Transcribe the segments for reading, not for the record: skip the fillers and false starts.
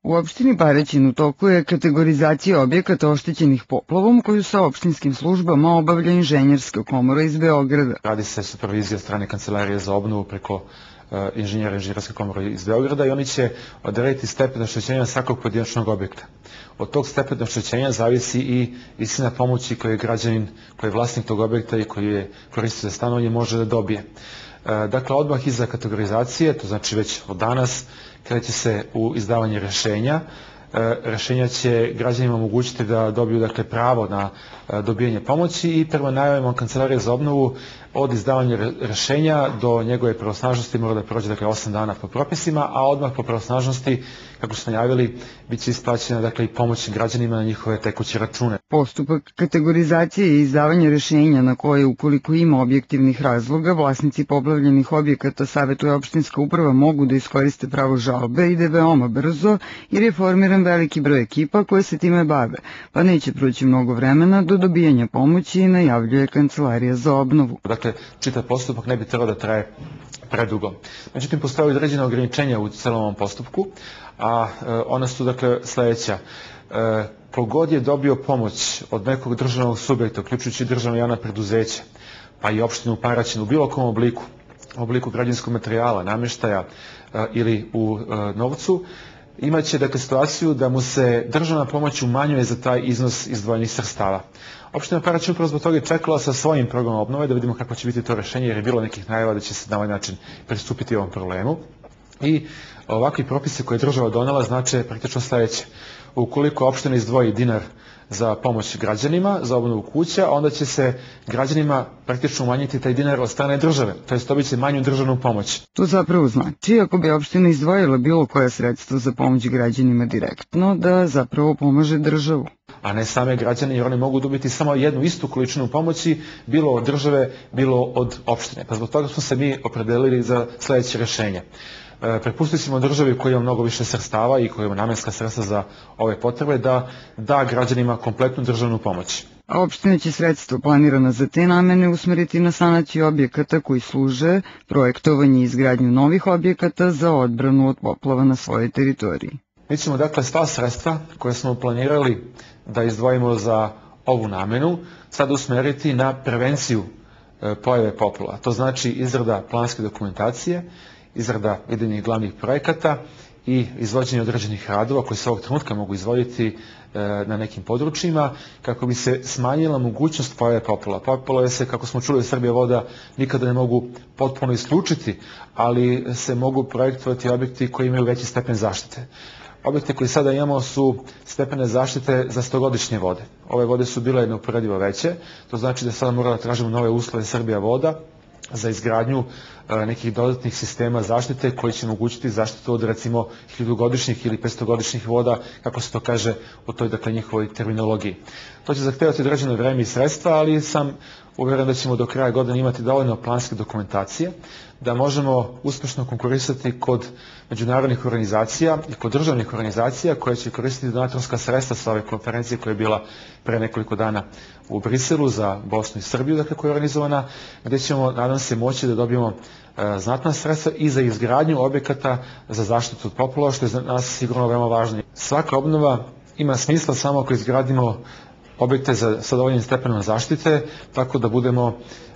U opštini Paraćin u toku je kategorizacija objekata oštećenih poplavom koju sa opštinskim službama obavlja Inženjerska komora iz Beograda. Radi se supervizija od strane Kancelarije za obnovu preko inženjera Inženjerske komore iz Beograda i oni će odrediti stepen oštećenja svakog pojedinačnog objekta. Od tog stepena oštećenja zavisi i visina pomoći koju građanin, koji je vlasnik tog objekta i koji je koristio za stanovanje može da dobije. Dakle, odmah iza kategorizacije, to znači već od danas, kreće se u izdavanje rešenja. Rešenja će građanima omogućiti da dobiju pravo na dobijanje pomoći i prema najavama Kancelarije za obnovu od izdavanja rešenja do njegove pravosnažnosti mora da prođe 8 dana po propisima, a odmah po pravosnažnosti, kako su najavili, bit će isplaćena i pomoć građanima na njihove tekuće račune. Postupak kategorizacije i izdavanja rešenja na koje, ukoliko ima objektivnih razloga, vlasnici poplavljenih objekata savetuje opštinska uprava mogu da iskoriste pravo žalbe ide veoma brzo jer je formiran veliki broj ekipa koje se time bave, pa neće proći mnogo vremena do dobijanja pomoći i najavljuje Kancelarija za obnovu. Dakle, čitav postupak ne bi trebao da traje predugo. Međutim, postoje određena ograničenja u celom ovom postupku, a ona su sledeća. Kogod je dobio pomoć od nekog državnog subjekta, uključujući državna javna preduzeća, pa i opštinu Paraćin u bilo kom obliku građevinskog materijala, nameštaja ili u novcu, imaće situaciju da mu se državna pomoć umanjuje za taj iznos izdvojenih sredstava. Opština Paraćin upravo zbog toga je čekala sa svojim programom obnove da vidimo kako će biti to rešenje, jer je bilo nekih najava da će se na ovaj način pristupiti ovom problemu. I ovakvi propisi koje je država donela znače praktično sledeće. Ukoliko opština izdvoji dinar za pomoć građanima, za obnovu kuća, onda će se građanima praktično umanjiti taj dinar od strane države, to je dobit će manju državnu pomoć. To zapravo znači, ako bi opština izdvojila bilo koja sredstva za pomoć građanima direktno, da zapravo pomaže državu. A ne same građane, jer oni mogu dobiti samo jednu istu količinu pomoći, bilo od države, bilo od opštine. Pa zbog toga smo se mi opredelili za sledeće rešenje. Prepustit ćemo državi koja ima mnogo više sredstava i koja ima namenska sredstva za ove potrebe da da građanima kompletnu državnu pomoć. A opština će sredstva planirana za te namene usmeriti na sanaciju objekata koji služe, projektovanje i izgradnju novih objekata za odbranu od poplava na svojoj teritoriji. Mi ćemo sva sredstva koje smo planirali da izdvojimo za ovu namenu sad usmeriti na prevenciju pojave poplava. To znači izrada planske dokumentacije, izrada idejnih glavnih projekata i izvođenje određenih radova koji se ovog trenutka mogu izvoditi na nekim područjima kako bi se smanjila mogućnost pojave poplava. Poplave se, kako smo čuli od Srbija voda, nikada ne mogu potpuno isključiti, ali se mogu projektovati objekti koji imaju veći stepen zaštite. Objekte koji sada imamo su stepene zaštite za 100-godišnje vode. Ove vode su bile neuporedivo veće, to znači da sada moramo da tražimo nove uslove Srbija voda za izgradnju nekih dodatnih sistema zaštite koji će omogućiti zaštitu od recimo 1000-godišnjih ili 500-godišnjih voda, kako se to kaže u toj njihovoj terminologiji. To će zahtevati određeno vreme i sredstva, ali sam uveren da ćemo do kraja godine imati dovoljno planske dokumentacije, da možemo uspešno konkurisati kod međunarodnih organizacija i kod državnih organizacija koje će koristiti donatorska sredstva sa ove konferencije koja je bila pre nekoliko dana u Briselu za Bosnu i Srbiju, koja je organizovana, gde ćemo, nadam se, moći da dobijemo znatna sredstva i za izgradnju objekata za zaštitu od poplava, što je za nas sigurno veoma važno. Svaka obnova ima smisla samo ako izgradimo objekte sa dovoljnim stepenom zaštite, tako da budemo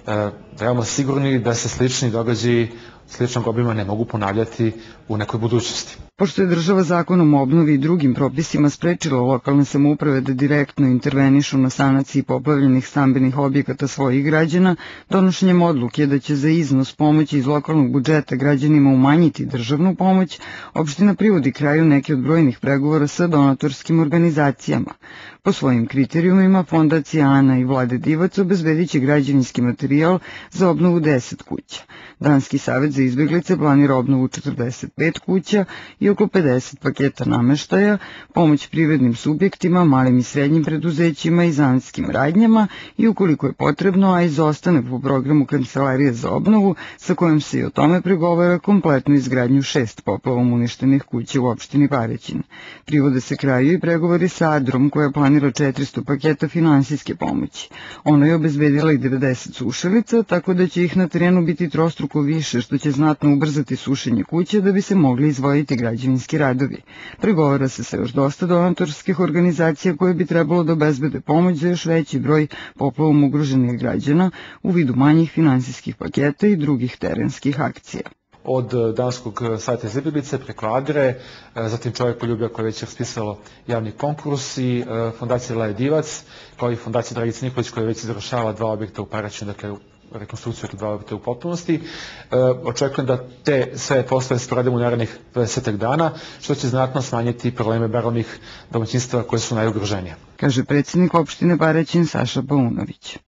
veoma sigurni da se slični događaji sličnog obima ne mogu ponavljati u nekoj budućnosti. Pošto je država zakonom o obnovi i drugim propisima sprečila lokalne samouprave da direktno intervenišu na sanaciji poplavljenih stambenih objekata svojih građana, donošenjem odluke da će za iznos pomoći iz lokalnog budžeta građanima umanjiti državnu pomoć, opština privodi kraju neke od brojnih pregovora sa donatorskim organizacijama. Po svojim kriterijumima, Fondacija Ana i Vlade Divac obezbedit će građevinski materijal za obnovu 10 kuća. Danski savet za izbeglice planira obnovu 45 kuća i oko 50 paketa nameštaja, pomoć privrednim subjektima, malim i srednjim preduzećima i zanatskim radnjama i ukoliko je potrebno, a izostane po programu Kancelarije za obnovu, sa kojom se i o tome pregovara kompletnu izgradnju 6 poplavom uništenih kuća u opštini Paraćin. Privode se kraju i pregovori sa Adrom koja planira 400 paketa finansijske pomoći. Ona je obezbedila i 90 sušilica, tako da će ih na terenu biti trostruko više, što će znatno ubrzati sušenje kuće da bi se mogli izvojiti građani građevinski radovi. Pregovara se sa još dosta donatorskih organizacija koje bi trebalo da obezbede pomoć za još veći broj poplavom ugroženih građana u vidu manjih finansijskih paketa i drugih terenskih akcija. Od danskog sajta iz izbjeglice preko Adre, zatim Čovjekoljublja koje je već raspisalo javni konkurs i fondacija Laje Divac, kao i fondacija Dragice Nikolić koja je već završava 2 objekta u Paraćinu, dakle rekonstrukciju 2 objekta u potpunosti. Očekujem da te sve poslove sprovedemo u narednih 20 dana, što će znatno smanjiti probleme bar onih domaćinstava koje su najugroženije. Kaže predsjednik opštine Paraćin Saša Paunović.